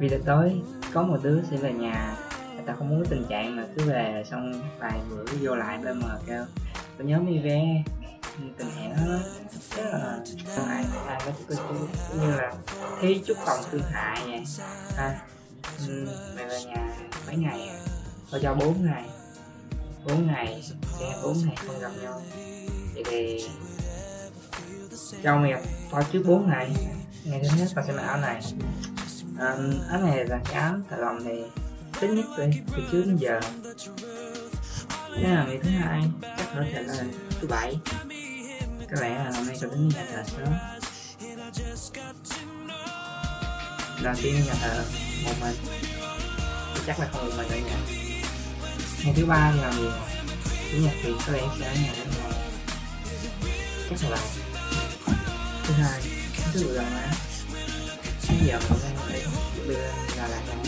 vì là tối có một đứa sẽ về nhà, người ta không muốn cái tình trạng mà cứ về xong vài bữa vô lại bên mà kêu tôi nhớ mi vé tình trạng đó rất là ai có chút như là thi chút lòng thương hại vậy. Mày về nhà mấy ngày tôi cho 4 ngày sẽ 4 ngày không gặp nhau, vậy thì cho mày coi trước 4 ngày. Ngày thứ nhất tao sẽ mặc áo này, áo này là cái áo thợ lòng thì thích nhất từ trước đến giờ. Thế là ngày thứ hai chắc có thể là thứ bảy, có lẽ là hôm nay tôi đến nhà thờ sớm. Đầu tiên nhà thờ một mình, chắc là không một mình ở nhà. Ngày thứ ba là gì? Chủ nhật thì có lẽ sẽ ở nhà đến ngày, chắc là vậy. Thứ hai thứ tư là má, bây giờ mình đang đưa ra lại